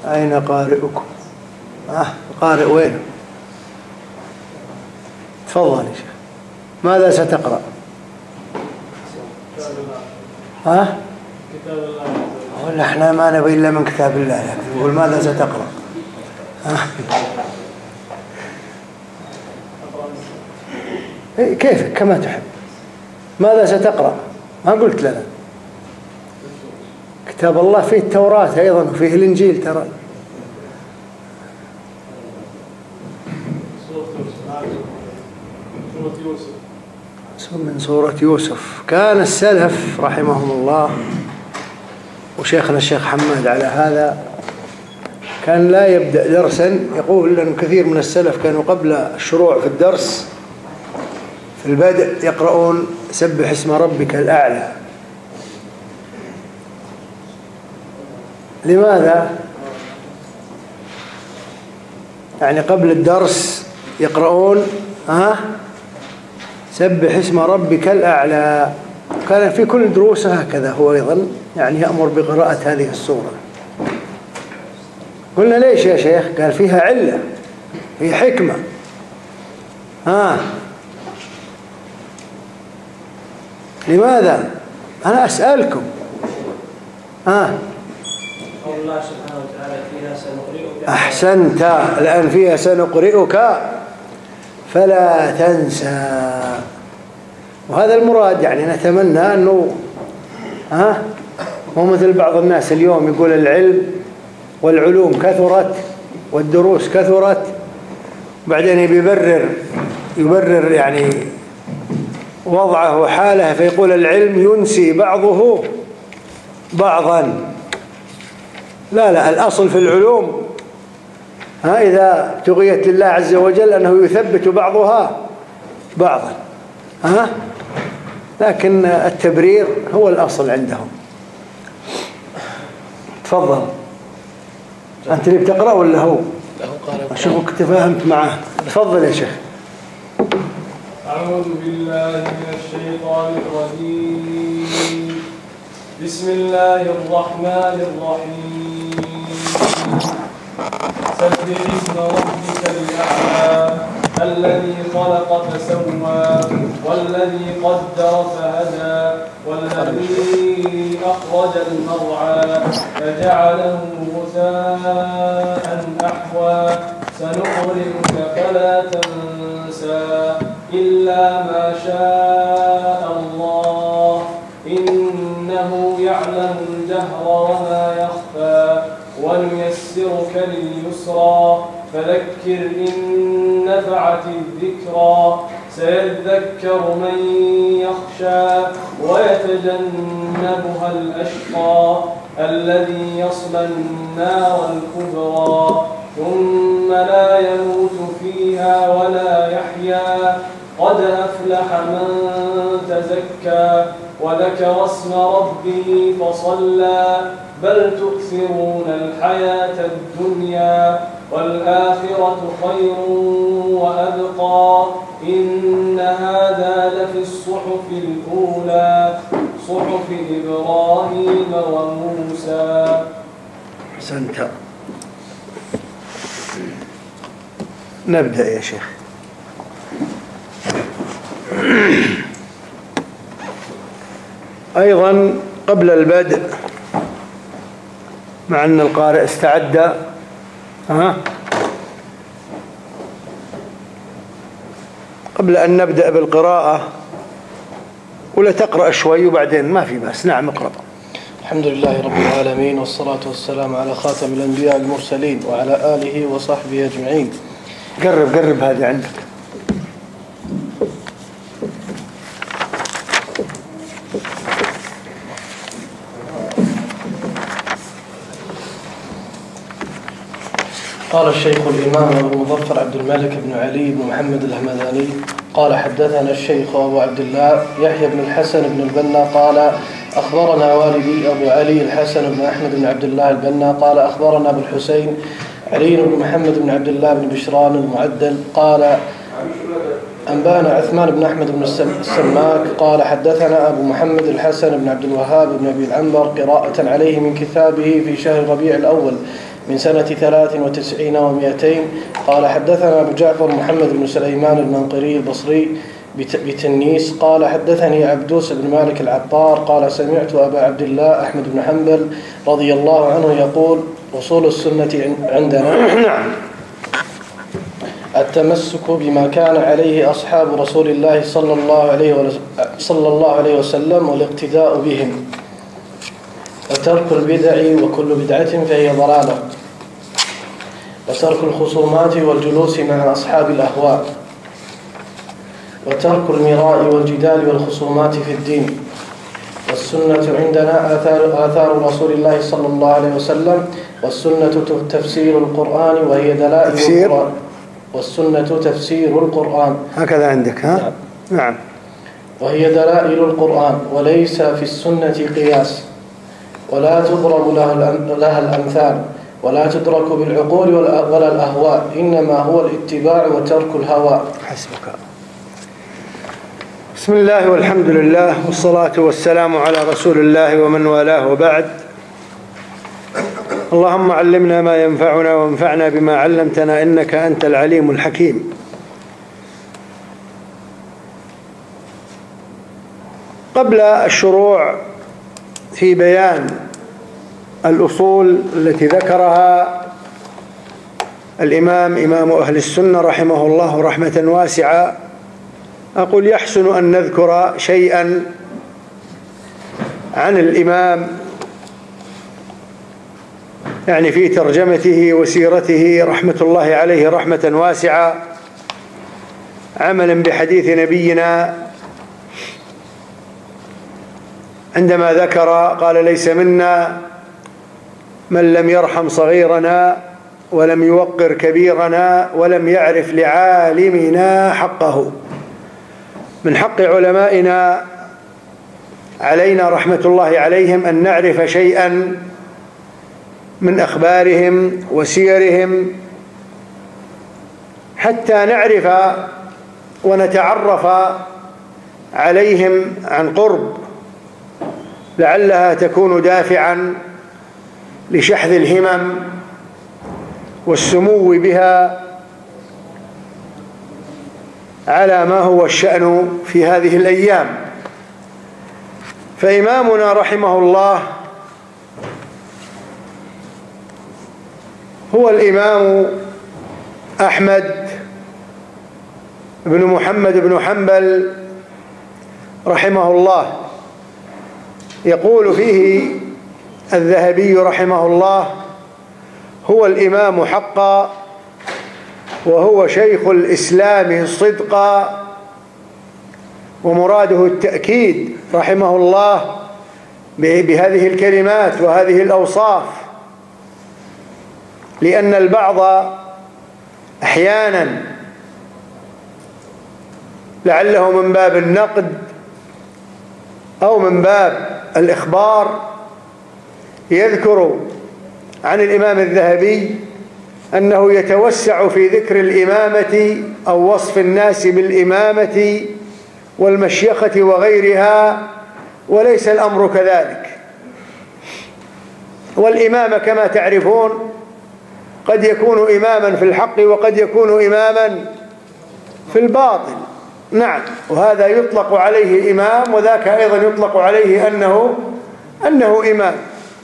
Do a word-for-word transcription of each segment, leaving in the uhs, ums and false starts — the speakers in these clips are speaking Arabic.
أين قارئكم؟ آه القارئ وين؟ تفضل يا شيخ. ماذا ستقرأ؟ ها؟ كتاب الله. ولا احنا ما نبي إلا من كتاب الله، لكن يقول ماذا ستقرأ؟ ها؟ كيفك كما تحب. ماذا ستقرأ؟ ما قلت لنا. كتاب الله فيه التوراة أيضا وفيه الإنجيل ترى. من سورة يوسف. كان السلف رحمهم الله وشيخنا الشيخ حماد على هذا، كان لا يبدأ درسا، يقول أن كثير من السلف كانوا قبل الشروع في الدرس في البدء يقرؤون سبح اسم ربك الأعلى. لماذا؟ يعني قبل الدرس يقرؤون ها سبح اسم ربك الأعلى. كان في كل دروسه هكذا هو أيضا، يعني يأمر بقراءة هذه السورة. قلنا ليش يا شيخ؟ قال فيها علة، في حكمة. ها لماذا؟ أنا أسألكم. ها الله سبحانه وتعالى فيها سنقرئك. أحسنت. الآن فيها سنقرئك فلا تنسى. وهذا المراد، يعني نتمنى أنه ها مو مثل بعض الناس اليوم يقول العلم والعلوم كثرت والدروس كثرت، بعدين يبرر يبرر يعني وضعه وحاله فيقول العلم ينسي بعضه بعضا. لا لا، الأصل في العلوم ها إذا ابتغيت لله عز وجل أنه يثبت بعضها بعضا، ها لكن التبرير هو الأصل عندهم. تفضل. أنت اللي بتقرأ ولا هو؟ أشوفك تفاهمت معه. تفضل يا شيخ. أعوذ بالله من الشيطان الرجيم. بسم الله الرحمن الرحيم. سبح اسم ربك الأعلى الذي خلق فسوى والذي قدر فهدى والذي أخرج المرعى فجعله غثاء أحوى سنقرئك فلا تنسى إلا ما شاء الله إنه يعلم الجهر وما يخفى ونيسرك لليسرى فذكر إن نفعت الذكرى سيذكر من يخشى ويتجنبها الأشقى الذي يصلى النار الكبرى ثم لا يموت فيها ولا يحيا قد أفلح من تزكى وذكر اسم ربه فصلى بل تؤثرون الحياة الدنيا والآخرة خير وأبقى إن هذا لفي الصحف الأولى صحف إبراهيم وموسى. أحسنت. نبدأ يا شيخ. أيضا قبل البدء مع أن القارئ استعد ها قبل أن نبدأ بالقراءة ولا تقرأ شوي وبعدين ما في بس. نعم اقرأ. الحمد لله رب العالمين والصلاة والسلام على خاتم الأنبياء المرسلين وعلى آله وصحبه أجمعين. قرب قرب هذا عندك. قال الشيخ الإمام أبو المظفر عبد الملك بن علي بن محمد الهمداني قال حدثنا الشيخ أبو عبد الله يحيى بن الحسن بن البنا قال أخبرنا والدي أبو علي الحسن بن أحمد بن عبد الله البنا قال أخبرنا أبو الحسين علي بن محمد بن عبد الله بن بشران المعدل قال أنبانا عثمان بن أحمد بن السماك قال حدثنا أبو محمد الحسن بن عبد الوهاب بن أبي العنبر قراءة عليه من كتابه في شهر ربيع الأول من سنة ثلاث وتسعين ومائتين. قال حدثنا أبو جعفر محمد بن سليمان المنقري البصري بتنيس قال حدثني عبدوس بن مالك العطار قال سمعت أبا عبد الله أحمد بن حنبل رضي الله عنه يقول أصول السنة عندنا التمسك بما كان عليه أصحاب رسول الله صلى الله عليه صلى الله عليه وسلم والاقتداء بهم وترك البدع وكل بدعة فهي ضلالة وترك الخصومات والجلوس مع أصحاب الأهواء وترك المراء والجدال والخصومات في الدين. والسنة عندنا آثار, آثار رسول الله صلى الله عليه وسلم والسنة تفسير القرآن وهي دلائل تفسير القرآن والسنة تفسير القرآن هكذا عندك ها؟ نعم, نعم. وهي دلائل القرآن وليس في السنة قياس ولا تضرب لها الأمثال ولا تدرك بالعقول ولا الأهواء إنما هو الاتباع وترك الهوى. حسبك. بسم الله والحمد لله والصلاة والسلام على رسول الله ومن والاه وبعد. اللهم علمنا ما ينفعنا وانفعنا بما علمتنا إنك أنت العليم الحكيم. قبل الشروع في بيان الأصول التي ذكرها الإمام إمام أهل السنة رحمه الله رحمة واسعة أقول يحسن أن نذكر شيئا عن الإمام يعني في ترجمته وسيرته رحمة الله عليه رحمة واسعة عملا بحديث نبينا عندما ذكر قال ليس منا من لم يرحم صغيرنا ولم يوقر كبيرنا ولم يعرف لعالمنا حقه. من حق علمائنا علينا رحمة الله عليهم أن نعرف شيئا من أخبارهم وسيرهم حتى نعرف ونتعرف عليهم عن قرب لعلها تكون دافعا لشحذ الهمم والسمو بها على ما هو الشأن في هذه الأيام. فإمامنا رحمه الله هو الإمام أحمد بن محمد بن حنبل رحمه الله. يقول فيه الذهبي رحمه الله هو الإمام حقا وهو شيخ الإسلام صدقا. ومراده التأكيد رحمه الله بهذه الكلمات وهذه الأوصاف، لأن البعض أحيانا لعله من باب النقد أو من باب الإخبار يذكر عن الإمام الذهبي أنه يتوسع في ذكر الإمامة أو وصف الناس بالإمامة والمشيخة وغيرها، وليس الأمر كذلك. والإمامة كما تعرفون قد يكون إماما في الحق وقد يكون إماما في الباطل. نعم، وهذا يطلق عليه إمام وذاك أيضا يطلق عليه أنه أنه إمام.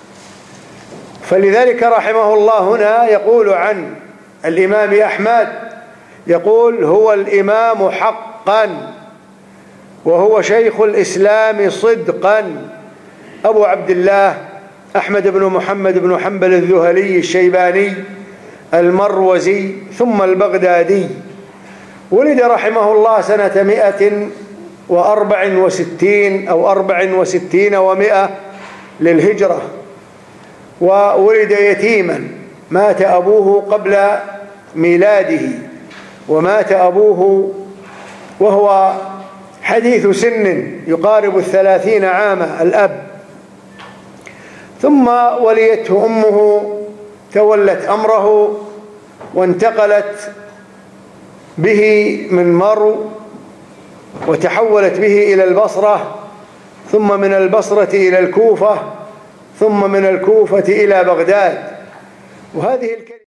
فلذلك رحمه الله هنا يقول عن الإمام أحمد يقول هو الإمام حقا وهو شيخ الإسلام صدقا أبو عبد الله أحمد بن محمد بن حنبل الذهلي الشيباني المروزي ثم البغدادي. ولد رحمه الله سنة مئة وأربع وستين أو أربع وستين ومئة للهجرة، وولد يتيما، مات أبوه قبل ميلاده، ومات أبوه وهو حديث سن يقارب الثلاثين عاما الأب. ثم وليته أمه تولت أمره وانتقلت به من مرو وتحولت به إلى البصرة، ثم من البصرة إلى الكوفة، ثم من الكوفة إلى بغداد. وهذه الكلمة